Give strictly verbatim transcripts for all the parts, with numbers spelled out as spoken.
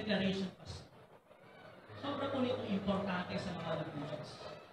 declaration pastor. Sobra po nito importante sa mga Lagunians.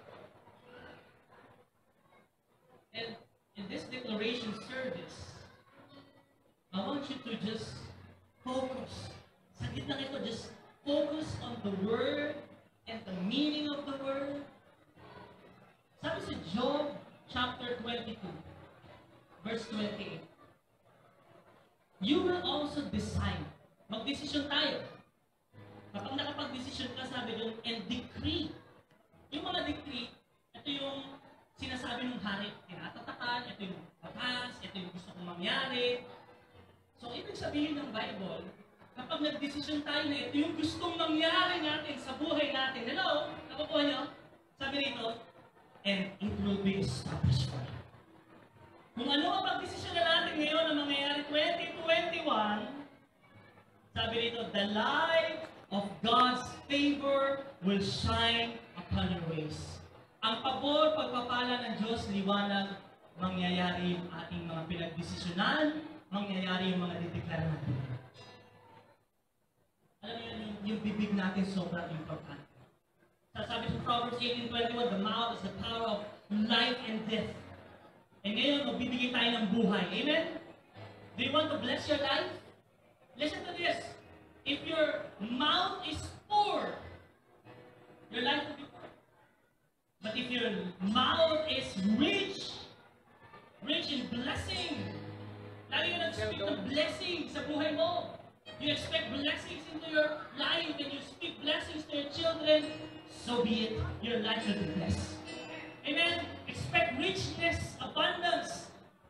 And in this declaration service, I want you to just focus. Sa gitna ito, just focus on the word and the meaning of the word. Sabi sa Job chapter twenty-two, verse twenty-eight, you will also decide. Mag-desisyon tayo. Kapag nakapag-desisyon ka, sabi doon, and decree. Yung mga decree, ito yung sinasabi ng hari, tinatatakan, ito yung batas, ito yung gusto kong mangyari. So, ibig sabihin ng Bible, kapag nag-desisyon tayo na ito yung gustong mangyari natin sa buhay natin, hello? Nakukuha nyo? Sabi rito, and it will be established for you. Kung ano ang pag-desisyon na natin ngayon na mangyayari twenty twenty-one, sabi rito, the light of God's favor will shine upon your ways. Ang pabor, pagpapala ng Diyos, liwanag, mangyayari yung ating mga pinagdesisyonan, mangyayari yung mga dideklara natin. Alam niyo, yung, yung bibig natin sobrang importante. Sabi sa Proverbs eighteen twenty-one, the mouth is the power of life and death. E ngayon, magbibigay tayo ng buhay. Amen? Do you want to bless your life? Listen to this. If your mouth is poor, your life will be poor. But if your mouth is rich, rich in blessing, lagi ka nag-speak ng blessing sa buhay mo. You expect blessings into your life and you speak blessings to your children, so be it. Your life will be blessed. Amen? Expect richness, abundance.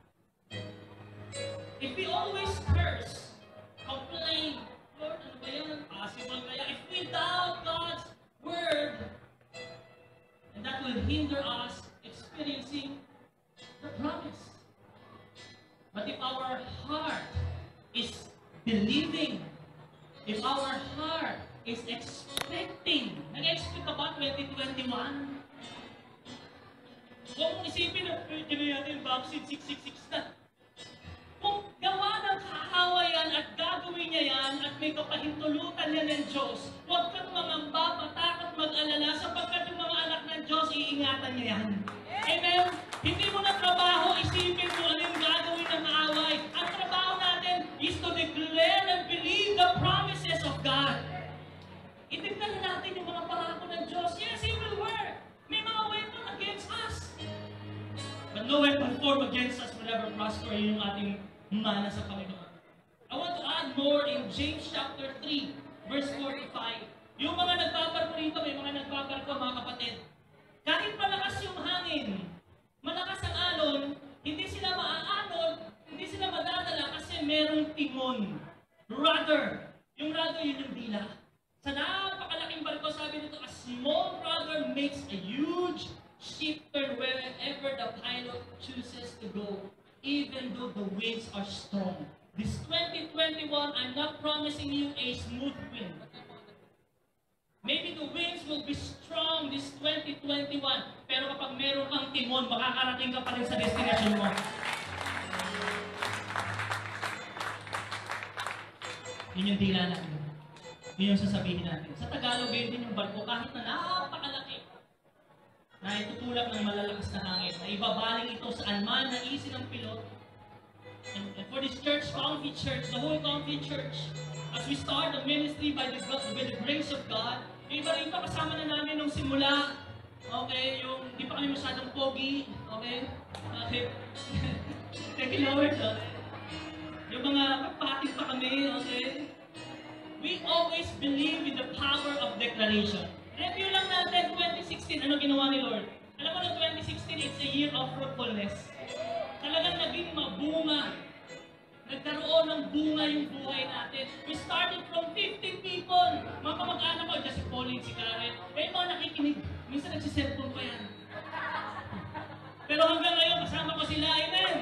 If we always curse, complain, Lord, ano ba yan? Possible kaya? If we doubt God's word, and that will hinder us experiencing the promise. But if our heart is believing, if our heart is expecting, nag-expect ka ba twenty twenty-one? Huwag mong isipin na pwede na natin vaccine six six six na. Kung gawa ng kahawa yan at gagawin niya yan at may kapahintulutan yan ng Diyos, huwag kang mangamba, matakot, mag-alala sapagkat yung mga anak ng Diyos, iingatan niya yan. Amen? Hindi mo na trabaho, isipin mo ano yung gagawin ng kaaway. Ang trabaho natin is to declare and believe the promises of God. Itignan natin yung mga pangako ng Diyos. Yes, He will work. May mga weapon against us. But no weapon formed against us will ever prosper. Yun yung ating mana sa Panginoon. I want to add more in James chapter three, verse forty-five. Yung mga nagbabarko rito, may mga nagbabarko, mga kapatid. Kahit malakas yung hangin, malakas ang alon, hindi sila maaalon, hindi sila madadala kasi merong timon. Rudder. Yung rudder, yun yung dila. Sa napakalaking barko, sabi nito, a small rudder makes a huge ship turn wherever the pilot chooses to go, even though the winds are strong. This twenty twenty-one, I'm not promising you a smooth wind. Maybe the winds will be strong this twenty twenty-one, pero kapag meron kang timon, makakarating ka pa rin sa destination mo. Yun yung dila natin. Yun yung sasabihin natin. Sa Tagalog, yun din yung barko, kahit na napakalaki, na itutulak ng malalakas na hangin, na ibabaling ito saan man na easy ng pilot. And, and for this church, Comfy Church, the whole Comfy Church, as we start the ministry by the, by the grace of God, yung iba rin pa kasama na namin nung simula, okay, yung hindi pa kami masyadong pogi, okay, okay, thank you Lord, okay. Yung mga kapatid pa kami, okay, we always believe in the power of declaration. Review lang natin, twenty sixteen, ano ginawa ni Lord? Alam mo na twenty sixteen, it's a year of fruitfulness. Talagang naging mabunga. Nagkaroon ng bunga yung buhay natin. We started from fifty people. Mga kamag-anak ko, dyan si Pauline, si Karen. Eh, mga nakikinig. Minsan nagsiselfone pa yan. Pero hanggang ngayon, kasama ko sila. Amen!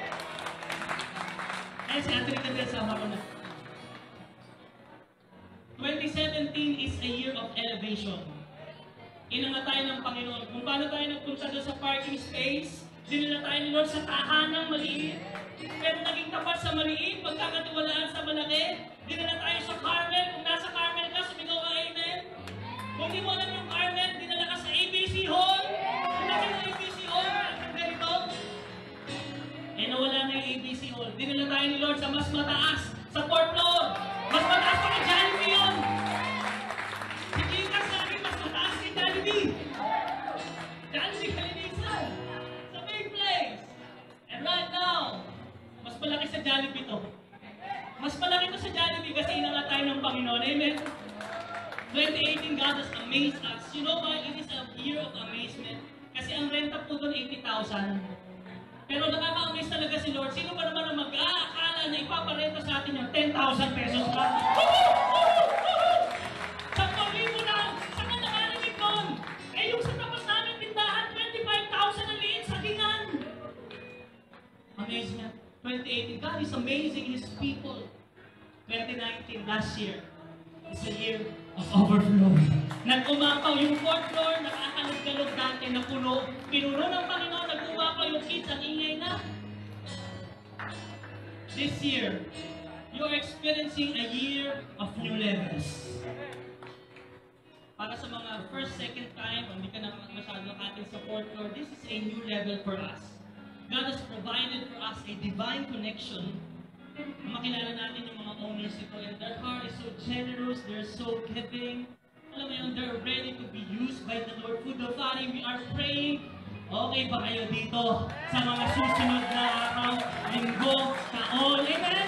Eh, si Anthony Candel, sama ko na. twenty seventeen is a year of elevation. Inangat tayo ng Panginoon. Kung paano tayo nagpunta doon sa parking space, dinala tayo ni Lord sa tahanang maliit. Pero naging tapat sa maliit, pagkakatiwalaan sa malaki. Dinala tayo sa Carmel. Kung nasa Carmel ka, Panginoon. Amen? twenty eighteen, God has amazed us. You know why it is a year of amazement? Kasi ang renta po doon, eighty thousand. Pero nakaka-amaze talaga si Lord. Sino ba naman ang mag-aakala na ipaparenta sa atin yung ten thousand pesos lang? Sa pag-ibo lang, saan ka nakarinig doon? Eh yung sa tapas namin tindahan, twenty-five thousand ang liit sa gingan. Amazement. twenty eighteen, God is amazing His people. twenty nineteen, last year, is a year of overflow. Nag-umapaw yung fourth floor, nakakalog-galog dati na puno. Pinuno ng Panginoon, nag-umapaw yung kids, ang ingay na. This year, you are experiencing a year of new levels. Para sa mga first, second time, hindi ka na masyado nakatin sa fourth floor, this is a new level for us. God has provided for us a divine connection. Makilala natin yung mga owners ito, and their heart is so generous, they're so giving. Alam mo yun, they're ready to be used by the Lord. Food of Fari, we are praying. Okay ba kayo dito sa mga susunod na araw, linggo, taon? Amen?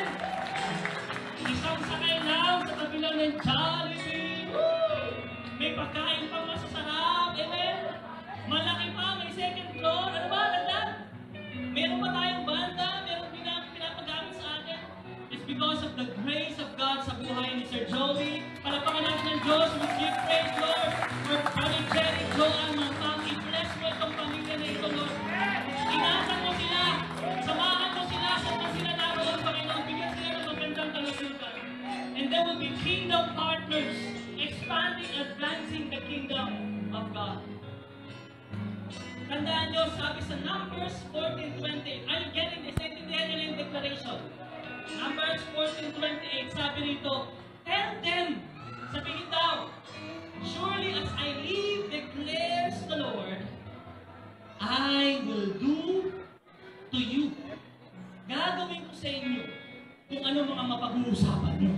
Isang sakay lang sa kabilang ng Jollibee. May pagkain pang masasarap. Amen? Malaki pa, may second floor. Ano ba? Nandang? Meron pa tayong banda, meron pinap pinapagamit sa atin. It's because of the grace of God sa buhay ni Sir Joey. Palapakan natin ng Diyos, we give praise, Lord, for Brother Jerry, Joanne, mga family. Bless mo itong pamilya na ito, Lord. Ingatan mo sila, samahan mo sila, saan na sila naroon, Panginoon. Bigyan sila ng magandang kalusugan. And there will be kingdom partners, expanding, advancing the kingdom of God. Tandaan nyo, sabi sa Numbers fourteen twenty-eight. Are you getting this? Naintindihan nyo yung declaration. Numbers fourteen twenty-eight, sabi rito, tell them, sabihin daw, surely as I live, declares the Lord, I will do to you. Gagawin ko sa inyo kung ano mga mapag-uusapan nyo.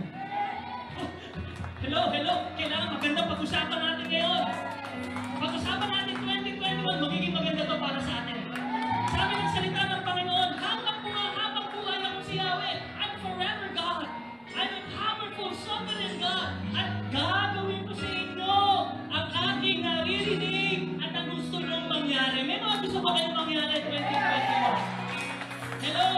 Hello, hello, kailangan maganda pag-usapan natin ngayon. Pag-usapan natin twenty twenty-one, magiging maganda to para sa atin. Sabi ng salita ng Panginoon, habang buhay, habang buhay ako si Yahweh, I'm forever God. I'm a powerful sovereign God. At gagawin ko sa inyo ang aking naririnig at ang gusto nyong mangyari. May mga gusto ba kayong mangyari twenty twenty-one? Hello!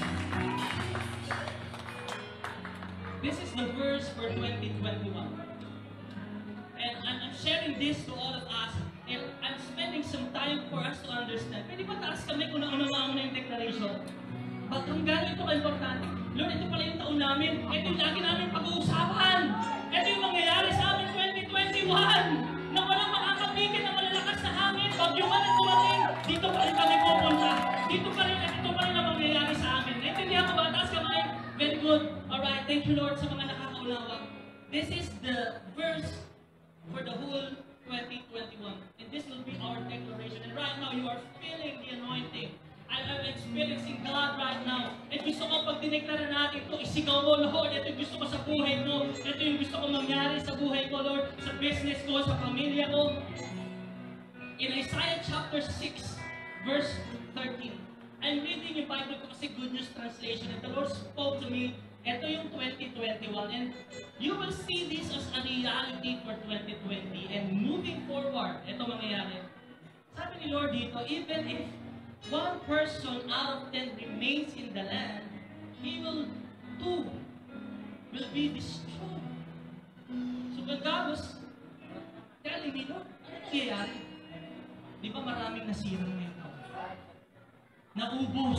This is the verse for twenty twenty-one. And I'm, I'm sharing this to all of us. And I'm spending some time for us to understand. Pwede ba taas kami kung naunawaan mo na yung declaration? Ba't kung gano'n ito ka-importante? Lord, ito pala yung taon namin. Ito yung lagi namin pag-uusapan. Ito yung mangyayari sa amin twenty twenty-one. Na walang makakabigin na malalakas na hangin. Bagyo man ang dumating, dito pa rin kami pupunta. Dito pa rin, ito pa rin ang mangyayari sa amin. Naintindihan ko ba? Taas kamay? Very good. Alright, thank you Lord sa mga nakakaunawa. This is the verse for the whole twenty twenty-one. And this will be our declaration. And right now, you are feeling the anointing. I am experiencing God right now. At gusto ko pag dineklara natin ito, isigaw mo, Lord. Ito yung gusto ko sa buhay mo. Ito yung gusto ko mangyari sa buhay ko, Lord. Sa business ko, sa pamilya ko. In Isaiah chapter six, verse thirteen. I'm reading yung Bible ko kasi Good News Translation. And the Lord spoke to me. Ito yung twenty twenty-one. And you will see this as a reality for twenty twenty. And moving forward, ito mangyayari. Sabi ni Lord dito, even if one person out of ten remains in the land, he will, two will be destroyed. So when God was telling me, Lord, ano nangyayari? Di ba maraming nasirang ngayon? Naubos.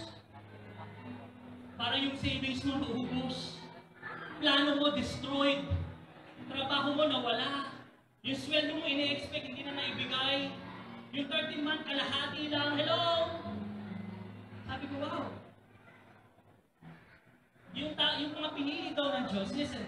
Para yung savings mo naubos. Plano mo destroyed. Trabaho mo nawala. Yung sweldo mo ine-expect hindi na naibigay. Yung thirteen month kalahati lang. Hello? Sabi ko, wow. Yung, ta yung mga pinili daw ng Diyos, listen.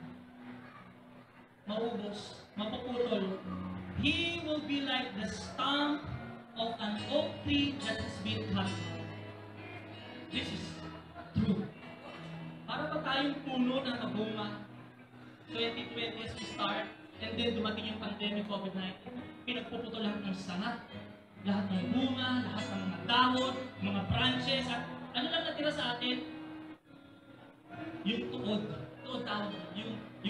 Maubos. Mapuputol. He will be like the stump of an oak tree that has been cut. This is true. Para pa tayong puno ng kabunga. twenty twenty as we start, and then dumating yung pandemic, COVID nineteen. Pinagpuputo lahat ng sanga, lahat ng bunga, lahat ng mga dahon, mga branches, at ano lang natira sa atin? Yung tuod. Tuod tawag. Yung,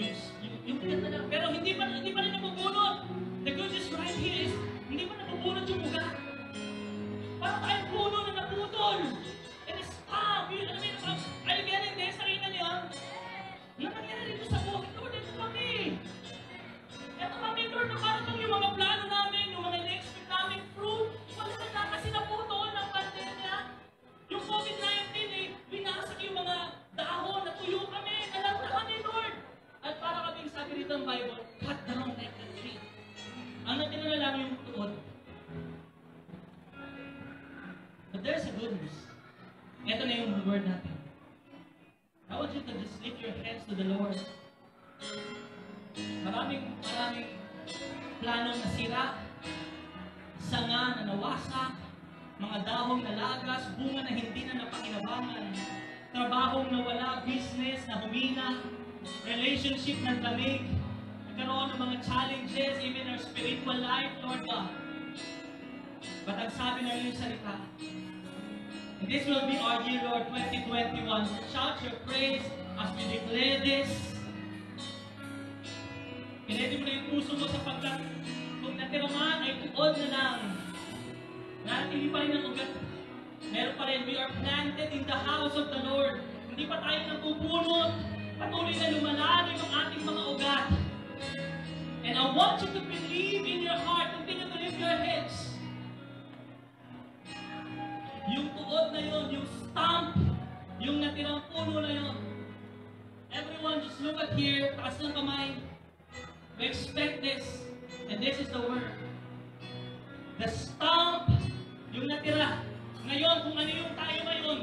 Bible, cut down like a tree. Ang natira na lang yung tuod. But there's a good news. Ito na yung word natin. I want you to just lift your hands to the Lord. Maraming, maraming planong nasira, sanga na nawasak, mga dahong na lagas, bunga na hindi na napakinabangan, trabahong nawala, business na humina, relationship na damig, nagkaroon ng mga challenges, even our spiritual life, Lord God. But ang sabi ng iyong salita, and this will be our year, Lord, twenty twenty-one. Shout your praise as we declare this. Pinedi mo na yung puso mo sapagkat kung natira man ay tuod na lang. Nanatili pa rin ang ugat. Meron pa rin, we are planted in the house of the Lord. Hindi pa tayo napupulot. Patuloy na lumalalim ang ating mga ugat. And I want you to believe in your heart. Continue to lift your heads. Yung tuod na yun, yung stump, yung natirang puno na yun. Everyone, just look at here. Taas ng kamay. We expect this. And this is the word. The stump, yung natira. Ngayon, kung ano yung tayo ngayon,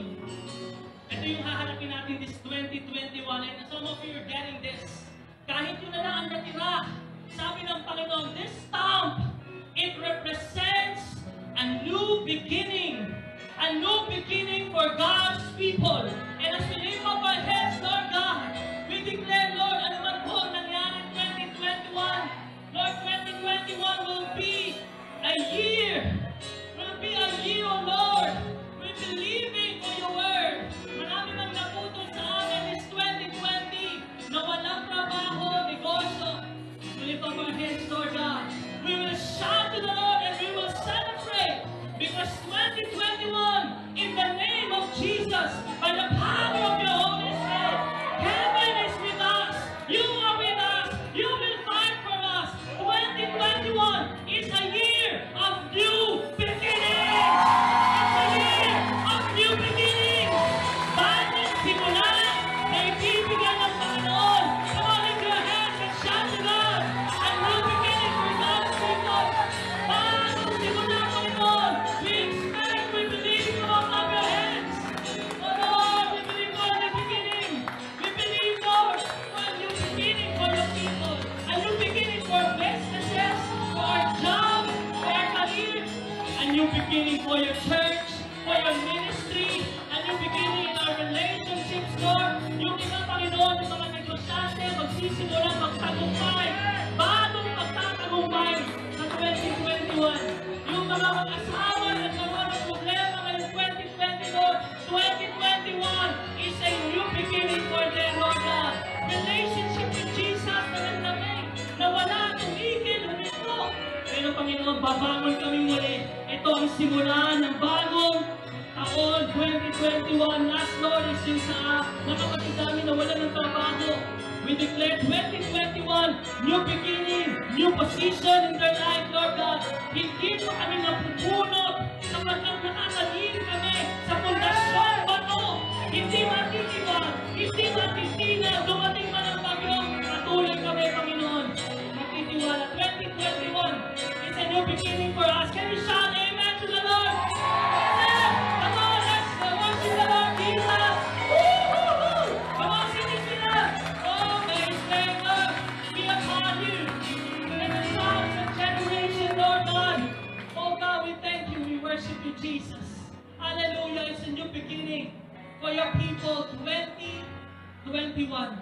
ito yung hahanapin natin this twenty twenty-one. And some of you are getting this. Kahit yun na lang ang natira, sabi ng Panginoon, this stump, it represents a new beginning. A new beginning for God's people. And as we lift up our heads, Lord God, we declare, Lord, ano man po nangyari twenty twenty-one, Lord, twenty twenty-one will be a year, will be a year, O Lord, we believe in for your word. Marami nang naputol sa amin this twenty twenty, na walang trabaho, negosyo. We lift up our heads, Lord God. We will shout to the Lord and we will celebrate. Because twenty twenty-one, in the name of Jesus, by the power of your Holy Spirit, heaven is with us. You are with us. You will fight for us. twenty twenty-one is a year of new beginnings. It's a year of new beginnings. Bagong simula na ibibigay ng Panginoon. Come on, lift your hands and shout to God. A new beginning for God's people. Bagong simula, Panginoon. We expect, we believe, come on, clap your hands. Oh Lord, we believe for a new beginning. We believe, Lord, for a new beginning for your people. A new beginning for businesses, for our jobs, for our careers. A new beginning for your church, for your ministry. A new beginning in our relationships, Lord. Yung iba, Panginoon, yung mga negosyante, magsisimula, magtagumpay. Bagong magtatagumpay sa twenty twenty-one. Yung mga mag-asawa na nagkaroon ng problema ngayong twenty twenty, Lord, twenty twenty-one is a new beginning for them, Lord God. Relationship with Jesus na naglamig, na wala, tumigil, huminto. Pero Panginoon, babangon kami muli. Ito ang simula ng bagong taon, twenty twenty-one. Last, Lord, is yung sa mga kapatid namin na wala ng trabaho. We declare twenty twenty-one, new beginning, new position in their life, Lord God. Hindi mo kami napupunot sapagkat nakakalim kami sa pundasyon bato. Hindi matitiwan, hindi matitina, dumating man ang bagyo. Patuloy kami, Panginoon. Matitiwala. twenty twenty-one is a new beginning for us. Can you shout amen to the Lord? Amen! Come on, let's worship the Lord Jesus. Woo-hoo-hoo! Come on, sing it with us. Oh, may His favor be upon you. And the sons of generation, Lord God. Oh God, we thank you. We worship you, Jesus. Hallelujah. It's a new beginning for your people, twenty twenty-one.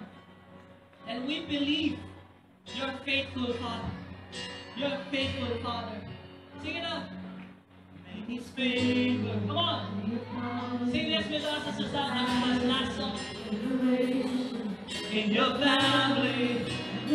And we believe you're faithful, Father. You're faithful, Father. Sing it up. May His favor. Come on. Sing this with us as a song. As a last song. In your family.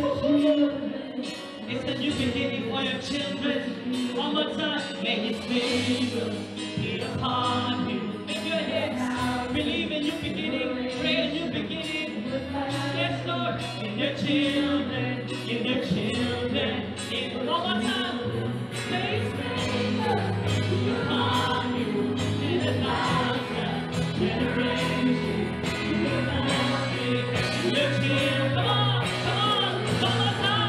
It's a new beginning for your children. One more time. May His favor be upon you. Lift your hands. Believe in new beginning. Pray a new beginning. Yes, Lord. In your children. In your children. In one more time. May His favor be upon you. In a thousand generations. In your children. Come on. Come on. One more time.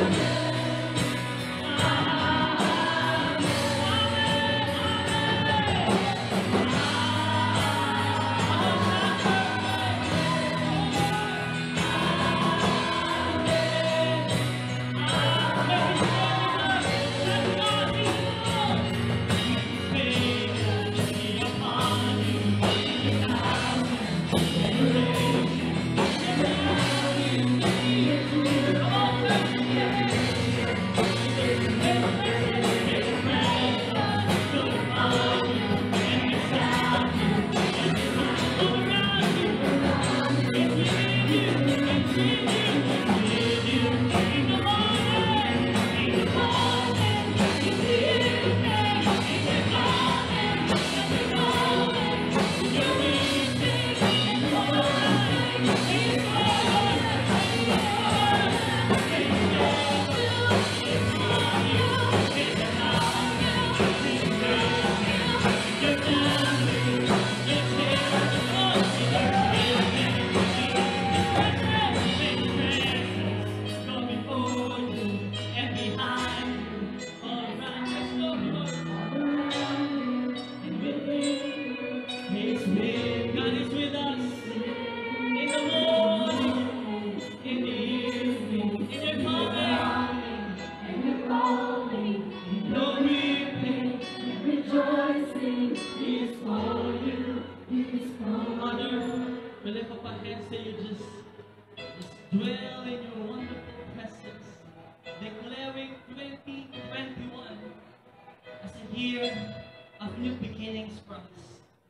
dwell in your wonderful presence, declaring twenty twenty-one as a year of new beginnings for us.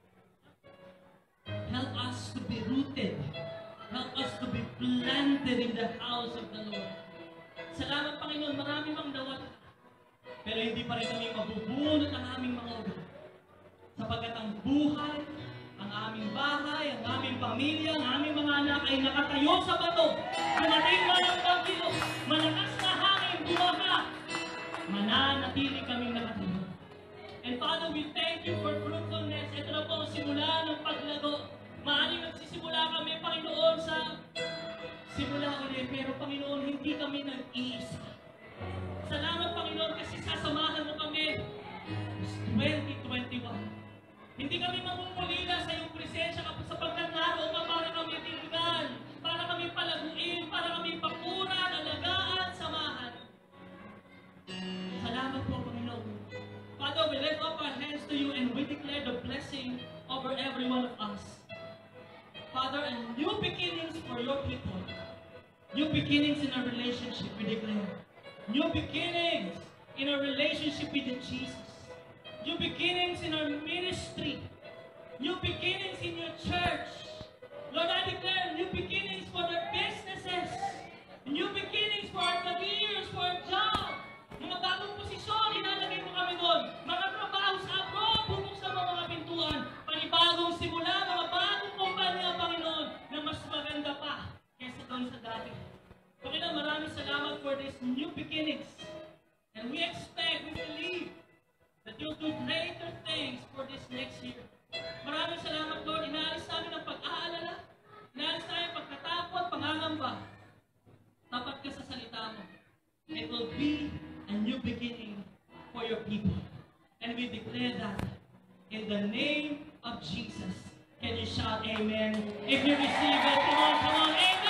Help us to be rooted. Help us to be planted in the house of the Lord. Salamat, Panginoon, marami mang nawala. Pero hindi pa rin kami mabubunot ang aming mga ugat. Sapagkat ang buhay, ang aming bahay, ang aming pamilya, ang aming mga anak ay nakatayo sa bato. Dumating man ang bagyo, malakas na hangin, bumaha. Mananatili kaming nakatayo. And Father, we thank you for fruitfulness. Ito na po ang simula ng paglago. Maaaring nagsisimula kami, Panginoon, sa simula ulit. Pero Panginoon, hindi kami nag-iisa. Salamat, Panginoon, kasi sasamahan mo kami twenty twenty-one. Hindi kami mamumulila sa iyong presensya sapagkat naroon ka para kami tingnan, para kami palaguin, para kami pakuran, alagaan, samahan. Salamat po, Panginoon. Father, we lift up our hands to you and we declare the blessing over every one of us. Father, and new beginnings for your people. New beginnings in our relationship, we declare. New beginnings in our relationship with Jesus. New beginnings in our ministry. New beginnings in your church. Lord, I declare new beginnings for our businesses. New beginnings for our careers, for our job. Mga bagong posisyon, inalagay mo kami doon. Mga trabaho sa abroad, bubuksan mo mga pintuan. Panibagong simula, mga bagong kumpanya, Panginoon, na mas maganda pa kaysa doon sa dati. Panginoon, maraming salamat for these new beginnings. And we expect, we believe, that you'll do greater things for this next year. Maraming salamat, Lord. Inaalis namin ang pag-aalala. Inaalis namin ang pagkatakot, pangangamba. Tapat ka sa salita mo. It will be a new beginning for your people. And we declare that in the name of Jesus. Can you shout amen? If you receive it, come on, come on, amen.